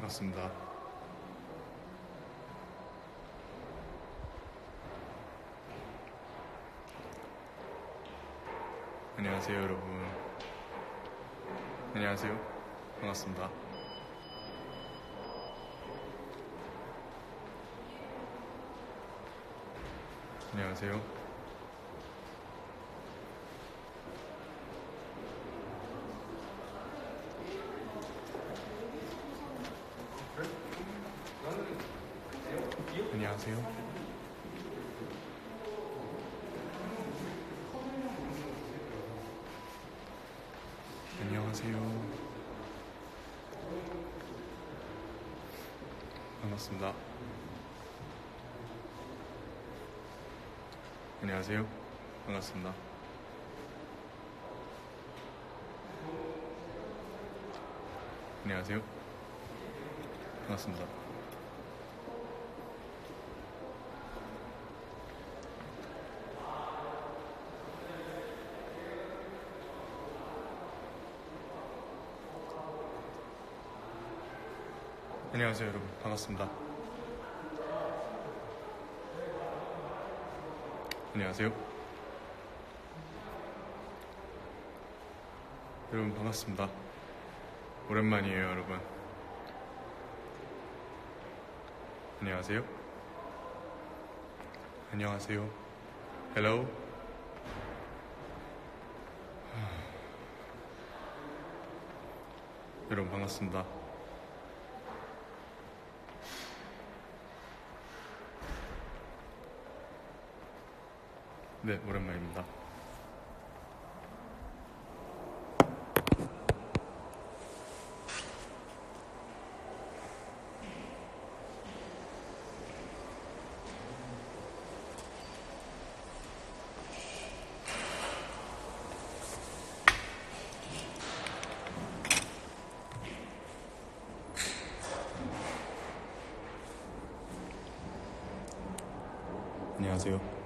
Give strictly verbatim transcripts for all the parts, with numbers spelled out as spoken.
반갑습니다. 안녕하세요, 여러분. 안녕하세요. 반갑습니다. 안녕하세요. 안녕하세요. 안녕하세요. 반갑습니다. 안녕하세요. 반갑습니다. 안녕하세요. 반갑습니다. 안녕하세요, 여러분. 반갑습니다. 안녕하세요. 여러분, 반갑습니다. 오랜만이에요, 여러분. 안녕하세요. 안녕하세요. Hello. 여러분, 반갑습니다. 네, 오랜만입니다. 안녕하세요.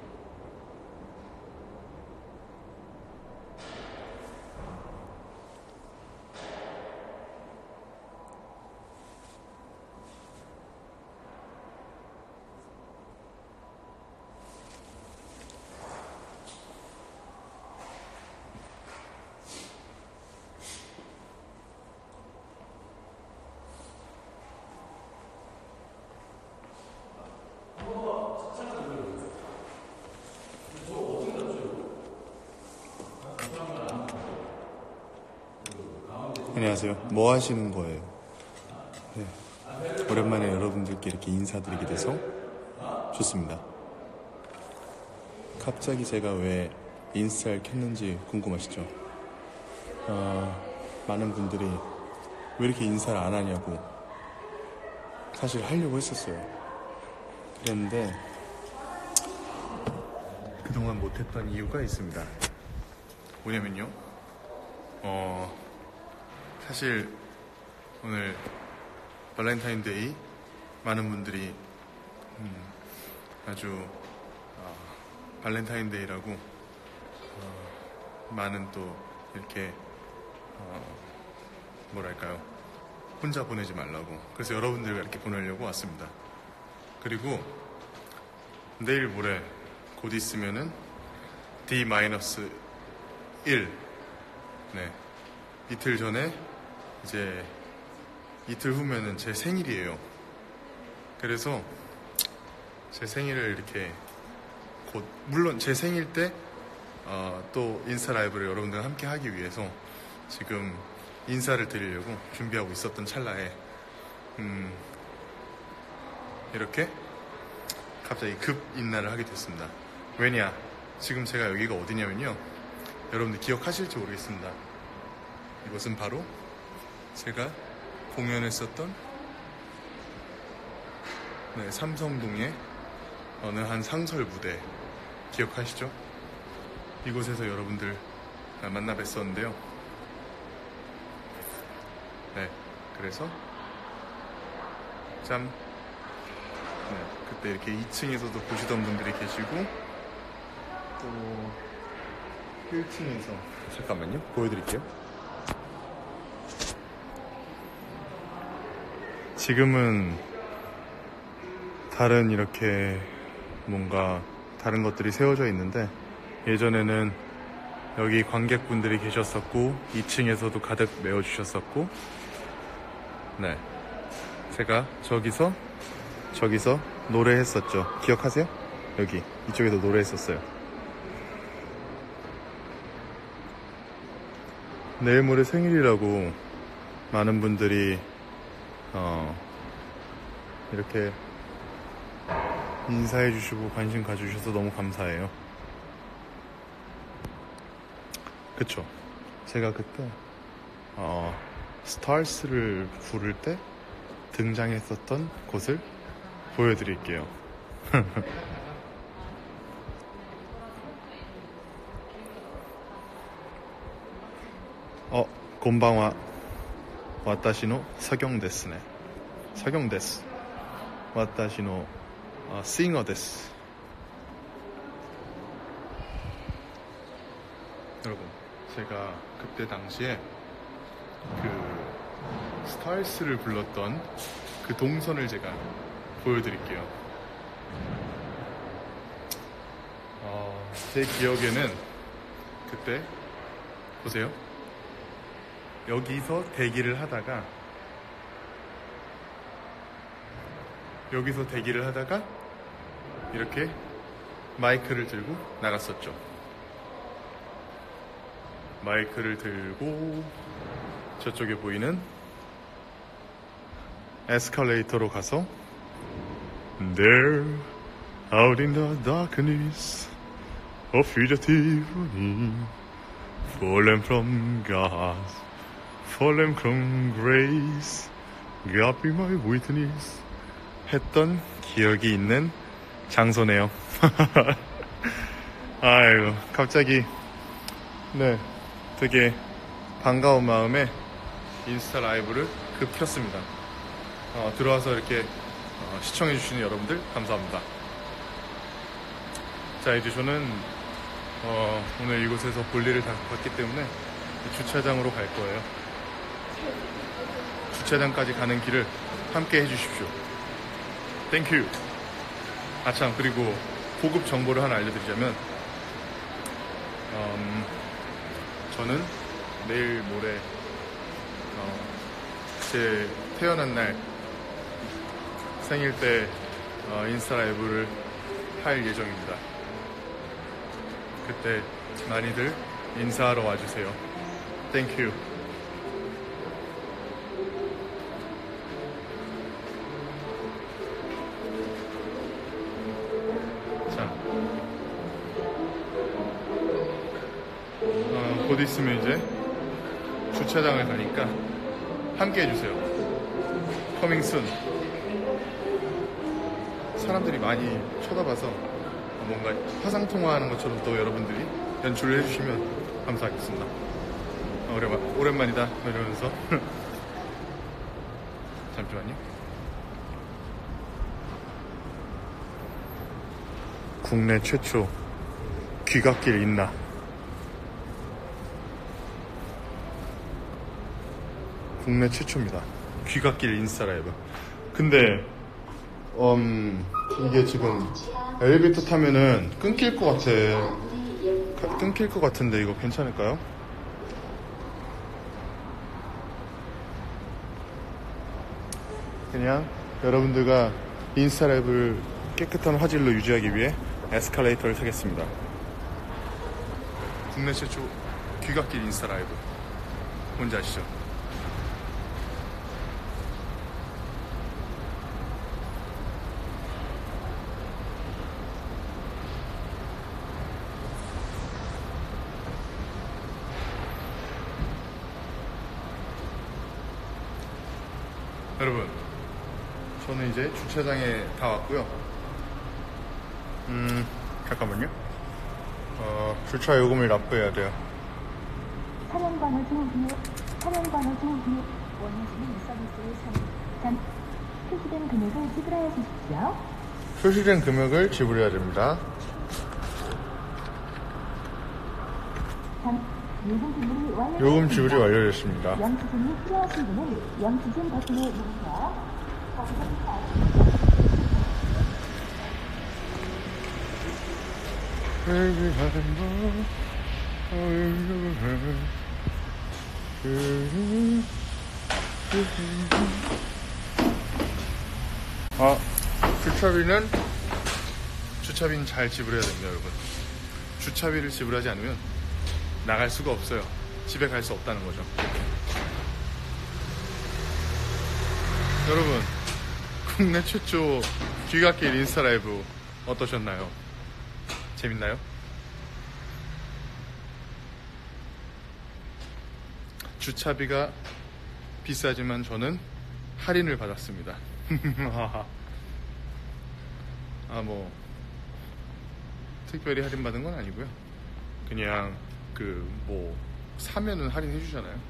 안녕하세요. 뭐 하시는 거예요? 네. 오랜만에 여러분들께 이렇게 인사드리게 돼서 좋습니다. 갑자기 제가 왜 인스타를 켰는지 궁금하시죠? 어, 많은 분들이 왜 이렇게 인사를 안 하냐고 사실 하려고 했었어요. 그랬는데 그동안 못했던 이유가 있습니다. 뭐냐면요, 어... 사실 오늘 발렌타인데이 많은 분들이 음, 아주 어, 발렌타인데이라고 어, 많은 또 이렇게 어, 뭐랄까요, 혼자 보내지 말라고, 그래서 여러분들과 이렇게 보내려고 왔습니다. 그리고 내일 모레 곧 있으면은 디 일, 네, 이틀 전에 이제 이틀 후면은 제 생일이에요. 그래서 제 생일을 이렇게 곧, 물론 제 생일 때 어, 또 인스타 라이브를 여러분들과 함께 하기 위해서 지금 인사를 드리려고 준비하고 있었던 찰나에 음, 이렇게 갑자기 급 인사를 하게 됐습니다. 왜냐, 지금 제가 여기가 어디냐면요, 여러분들 기억하실지 모르겠습니다. 이것은 바로 제가 공연했었던 네, 삼성동의 어느 한 상설 무대 기억하시죠? 이곳에서 여러분들 만나 뵀었는데요. 네, 그래서 참 네, 그때 이렇게 이 층에서도 보시던 분들이 계시고 또 일 층에서 잠깐만요, 보여드릴게요. 지금은 다른 이렇게 뭔가 다른 것들이 세워져 있는데, 예전에는 여기 관객분들이 계셨었고 이 층에서도 가득 메워주셨었고, 네, 제가 저기서 저기서 노래했었죠. 기억하세요? 여기 이쪽에서 노래했었어요. 내일 모레 생일이라고 많은 분들이 어, 이렇게 인사해 주시고 관심 가져주셔서 너무 감사해요. 그쵸? 제가 그때 어, 스타스를 부를 때 등장했었던 곳을 보여드릴게요. 어, 곤방와 와타시노 서경 데스네. 서경 데스. 와타시노 어, 싱어 데스. 여러분, 제가 그때 당시에 그 스타일스를 불렀던 그 동선을 제가 보여드릴게요. 어, 제 기억에는 그때 보세요. 여기서 대기를 하다가 여기서 대기를 하다가 이렇게 마이크를 들고 나갔었죠. 마이크를 들고 저쪽에 보이는 에스컬레이터로 가서 There, out in the darkness, a fugitive fallen from God, fallen from grace, God be my witness 했던 기억이 있는 장소네요. 아이고, 갑자기 네, 되게 반가운 마음에 인스타 라이브를 급 켰습니다. 어, 들어와서 이렇게 어, 시청해주시는 여러분들 감사합니다. 자, 이제 저는 어, 오늘 이곳에서 볼일을 다 봤기 때문에 주차장으로 갈 거예요. 주차장까지 가는 길을 함께 해주십시오. 땡큐. 아참, 그리고 고급 정보를 하나 알려드리자면 음, 저는 내일 모레 어, 제 태어난 날 생일 때 어, 인스타 라이브를 할 예정입니다. 그때 많이들 인사하러 와주세요. 땡큐. 자, 어, 곧 있으면 이제 주차장을 가니까 함께 해주세요. 커밍 순. 사람들이 많이 쳐다봐서 뭔가 화상통화하는 것처럼 또 여러분들이 연출을 해주시면 감사하겠습니다. 어, 오랜만, 오랜만이다 이러면서 잠시만요. 국내 최초 귀갓길 있나? 국내 최초입니다. 귀갓길 인스타 라이브. 근데 음, 이게 지금 엘리베이터 타면은 끊길 것 같아. 끊길 것 같은데 이거 괜찮을까요? 그냥 여러분들과 인스타 라이브를 깨끗한 화질로 유지하기 위해 에스컬레이터를 타겠습니다. 국내 최초 귀갓길 인스타 라이브. 뭔지 아시죠? 여러분, 저는 이제 주차장에 다 왔고요. 음, 잠깐만요. 어, 주차 요금을 납부해야 돼요. 차량 번호 중 뒤에, 차량 번호 중 뒤에 원하시는 서비스를 선택. 표시된 금액을 지불하여 주십시오. 표시된 금액을 지불해야 됩니다. 요금 지불이 완료. 요금 지불이 완료됐습니다. 영수증이 필요하신 분은 영수증 버튼을 누르세요. 아, 주차비는 주차비는 잘 지불해야 됩니다, 여러분. 주차비를 지불하지 않으면 나갈 수가 없어요. 집에 갈 수 없다는 거죠. 여러분, 국내 최초 귀갓길 인스타 라이브 어떠셨나요? 재밌나요? 주차비가 비싸지만 저는 할인을 받았습니다. 아, 뭐 특별히 할인 받은 건 아니고요. 그냥 그 뭐 사면은 할인해 주잖아요.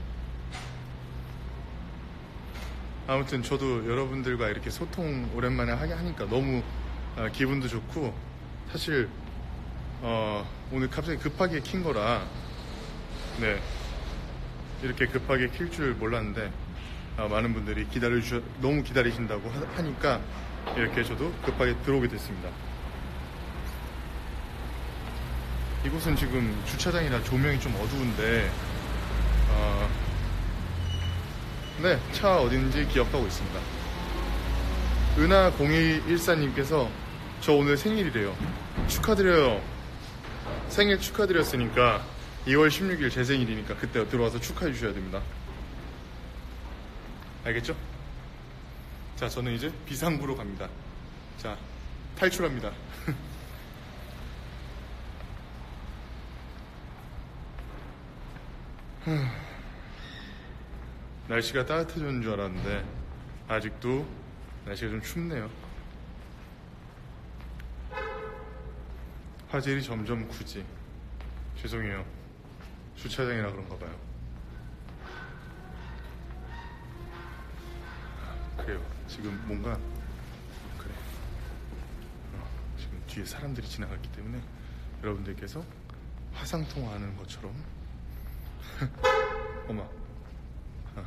아무튼 저도 여러분들과 이렇게 소통 오랜만에 하게 하니까 너무 어, 기분도 좋고, 사실 어, 오늘 갑자기 급하게 킨 거라 네 이렇게 급하게 킬 줄 몰랐는데 어, 많은 분들이 기다려 주셔 너무 기다리신다고 하, 하니까 이렇게 저도 급하게 들어오게 됐습니다. 이곳은 지금 주차장이라 조명이 좀 어두운데 어, 네, 차 어딘지 기억하고 있습니다. 은하 공이일사님께서 저 오늘 생일이래요. 축하드려요. 생일 축하드렸으니까 이월 십육일 제 생일이니까 그때 들어와서 축하해 주셔야 됩니다. 알겠죠? 자, 저는 이제 비상구로 갑니다. 자, 탈출합니다. 날씨가 따뜻해졌는 줄 알았는데 아직도 날씨가 좀 춥네요. 화질이 점점 굳이. 죄송해요. 주차장이라 그런가 봐요. 그래요. 지금 뭔가 그래. 어, 지금 뒤에 사람들이 지나갔기 때문에 여러분들께서 화상통화하는 것처럼 어머. 어.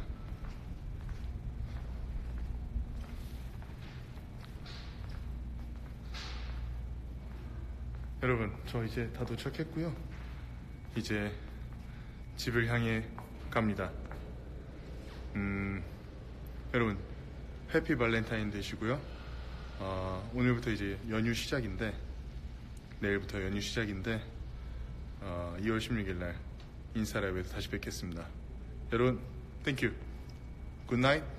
여러분, 저 이제 다 도착했고요. 이제 집을 향해 갑니다. 음, 여러분, 해피 발렌타인 되시고요. 어, 오늘부터 이제 연휴 시작인데, 내일부터 연휴 시작인데, 어, 이월 십육일 날 인스타 라이브에서 다시 뵙겠습니다. 여러분, 땡큐. 굿나잇.